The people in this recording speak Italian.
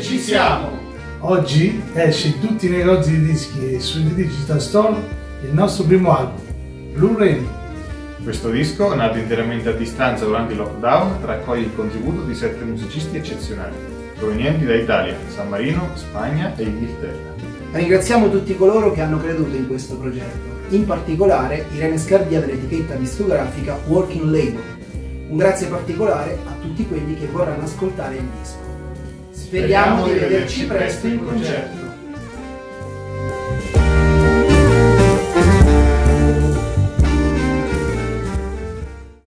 ci siamo! Oggi esce in tutti i negozi di dischi e su Digital Store il nostro primo album, Blue Rain. Questo disco, nato interamente a distanza durante il lockdown, raccoglie il contributo di 7 musicisti eccezionali, provenienti da Italia, San Marino, Spagna e Inghilterra. Ringraziamo tutti coloro che hanno creduto in questo progetto, in particolare Irene Scardia dell'etichetta discografica Working Label. Un grazie particolare a tutti quelli che vorranno ascoltare il disco. Speriamo di vederci presto in concerto.